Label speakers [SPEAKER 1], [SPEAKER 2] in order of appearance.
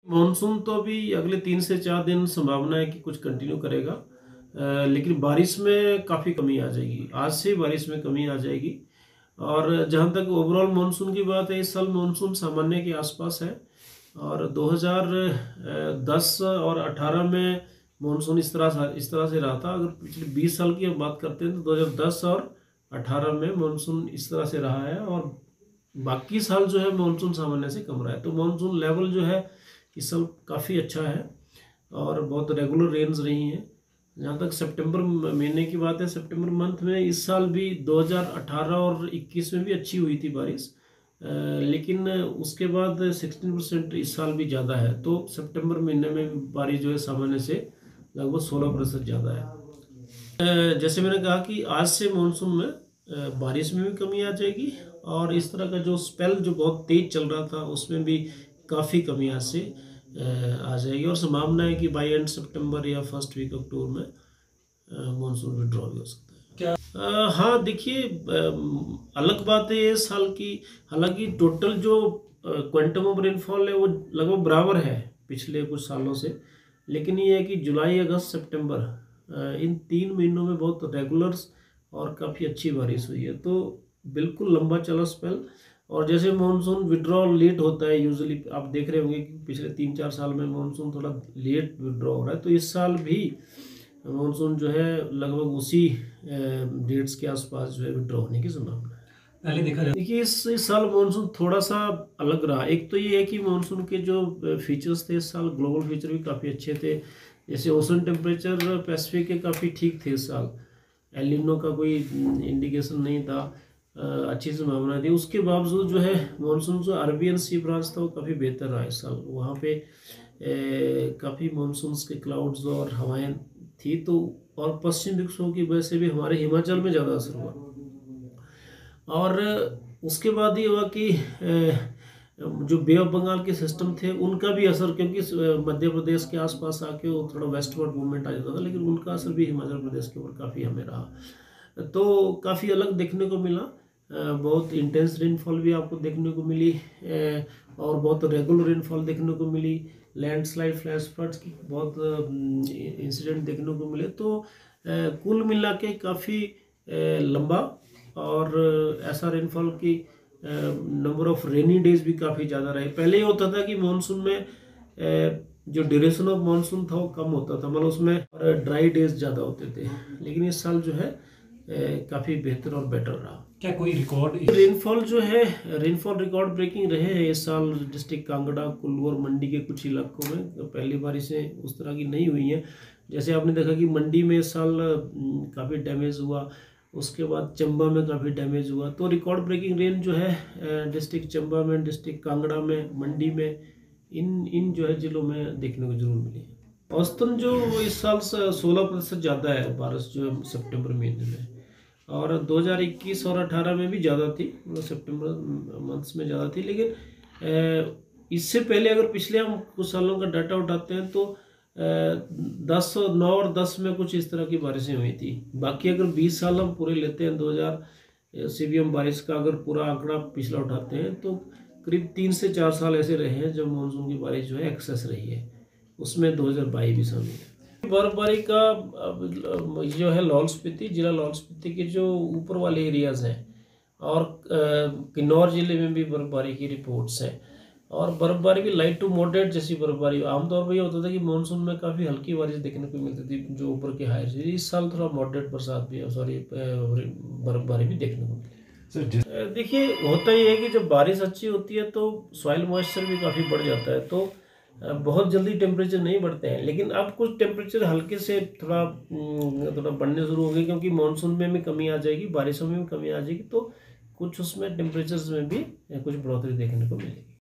[SPEAKER 1] Monsoon तो अभी अगले 3 से 4 दिन संभावना है कि कुछ कंटिन्यू करेगा, लेकिन बारिश में काफ़ी कमी आ जाएगी। आज से बारिश में कमी आ जाएगी। और जहाँ तक ओवरऑल मानसून की बात है, इस साल मानसून सामान्य के आसपास है। और 2010 और 18 में मानसून इस तरह से रहा था। अगर पिछले 20 साल की हम बात करते हैं तो 2010 और 18 में मानसून इस तरह से रहा है, और बाकी साल जो है मानसून सामान्य से कम रहा है। तो मानसून लेवल जो है इस साल काफ़ी अच्छा है और बहुत रेगुलर रेंज रही हैं। जहाँ तक सितंबर महीने की बात है, सितंबर मंथ में इस साल भी 2018 और 21 में भी अच्छी हुई थी बारिश, लेकिन उसके बाद 16% इस साल भी ज़्यादा है। तो सितंबर महीने में बारिश जो है सामान्य से लगभग 16% ज़्यादा है। जैसे मैंने कहा कि आज से मानसून में बारिश में भी कमी आ जाएगी, और इस तरह का जो स्पेल जो बहुत तेज चल रहा था उसमें भी काफ़ी कमी आज से आ जाएगी। और संभावना है कि बाई एंड सितंबर या फर्स्ट वीक अक्टूबर में मानसून विड्रॉ भी हो सकता है। क्या हाँ, देखिए, अलग बात है ये साल की। हालांकि टोटल जो क्वांटम ऑफ रेनफॉल है वो लगभग बराबर है पिछले कुछ सालों से, लेकिन ये है कि जुलाई, अगस्त, सितंबर इन 3 महीनों में बहुत रेगुलर और काफ़ी अच्छी बारिश हुई है। तो बिल्कुल लंबा चला स्पेल। और जैसे मानसून विड्रॉ लेट होता है यूजुअली, आप देख रहे होंगे कि पिछले 3-4 साल में मानसून थोड़ा लेट विड्रॉ हो रहा है, तो इस साल भी मानसून जो है लगभग उसी डेट्स के आसपास जो है विड्रॉ होने की संभावना है। पहले देखा जाए, देखिए इस साल मानसून थोड़ा सा अलग रहा। एक तो ये है कि मानसून के जो फीचर्स थे इस साल, ग्लोबल फीचर भी काफ़ी अच्छे थे। जैसे ओशन टेम्परेचर पैसिफिक के काफ़ी ठीक थे इस साल, एल नीनो का कोई इंडिकेशन नहीं था, अच्छी संभावना थी। उसके बावजूद जो है मानसून जो अरबियन सी ब्रांच था वो काफ़ी बेहतर रहा इस साल। वहाँ पे काफ़ी मानसून के क्लाउड्स और हवाएं थी, तो और पश्चिम विक्षोभ की वजह से भी हमारे हिमाचल में ज़्यादा असर हुआ। और उसके बाद ये हुआ कि जो बे ऑफ बंगाल के सिस्टम थे उनका भी असर, क्योंकि मध्य प्रदेश के आसपास आके वो थोड़ा वेस्टवर्ड मूवमेंट आ जाता था, लेकिन उनका असर भी हिमाचल प्रदेश के ऊपर काफ़ी हमें रहा। तो काफ़ी अलग देखने को मिला। बहुत इंटेंस रेनफॉल भी आपको देखने को मिली, और बहुत रेगुलर रेनफॉल देखने को मिली। लैंडस्लाइड, फ्लैश फ्लड्स की बहुत इंसिडेंट देखने को मिले। तो कुल मिला के काफ़ी लंबा और ऐसा रेनफॉल की नंबर ऑफ रेनी डेज भी काफ़ी ज़्यादा रहे। पहले ये होता था कि मानसून में जो ड्यूरेशन ऑफ मानसून था वो कम होता था, मतलब उसमें ड्राई डेज ज़्यादा होते थे, लेकिन इस साल जो है काफ़ी बेहतर और बेटर रहा। क्या कोई रिकॉर्ड रेनफॉल जो है, रेनफॉल रिकॉर्ड ब्रेकिंग रहे हैं इस साल। डिस्ट्रिक्ट कांगड़ा, कुल्लू और मंडी के कुछ इलाकों में पहली बारिशें उस तरह की नहीं हुई हैं। जैसे आपने देखा कि मंडी में इस साल काफ़ी डैमेज हुआ, उसके बाद चंबा में काफ़ी डैमेज हुआ। तो रिकॉर्ड ब्रेकिंग रेन जो है डिस्ट्रिक्ट चंबा में, डिस्ट्रिक्ट कांगड़ा में, मंडी में, इन जो है जिलों में देखने को जरूर मिली है। औसतन जो इस साल 16% ज़्यादा है बारिश जो है सितंबर महीने में, और 2021 और 18 में भी ज़्यादा थी, मतलब सितंबर मंथ्स में ज़्यादा थी। लेकिन इससे पहले अगर पिछले हम कुछ सालों का डाटा उठाते हैं तो 9 और 10 में कुछ इस तरह की बारिशें हुई थी। बाकी अगर 20 साल हम पूरे लेते हैं, 2000 से भी हम बारिश का अगर पूरा आंकड़ा पिछला उठाते हैं तो करीब 3 से 4 साल ऐसे रहे हैं जब मानसून की बारिश जो है एक्सेस रही है। उसमें 2022 भी शामिल है। बर्फबारी का जो है लाहौल स्पीति, जिला लाहौल स्पीति के जो ऊपर वाले एरियाज हैं, और किन्नौर जिले में भी बर्फबारी की रिपोर्ट्स हैं। और बर्फबारी भी लाइट टू मॉडरेट जैसी बर्फबारी। आमतौर पर ये होता था कि मानसून में काफ़ी हल्की बारिश देखने को मिलती थी जो ऊपर के हायर से। इस साल थोड़ा मॉडरेट बरसात भी, बर्फबारी भी देखने को मिली। देखिए, होता ही है कि जब बारिश अच्छी होती है तो सॉइल मॉइस्चर भी काफ़ी बढ़ जाता है, तो बहुत जल्दी टेम्परेचर नहीं बढ़ते हैं। लेकिन अब कुछ टेम्परेचर हल्के से थोड़ा बढ़ने शुरू हो गए, क्योंकि मानसून में भी कमी आ जाएगी, बारिशों में भी कमी आ जाएगी, तो कुछ उसमें टेम्परेचर्स में भी कुछ बढ़ोतरी देखने को मिलेगी।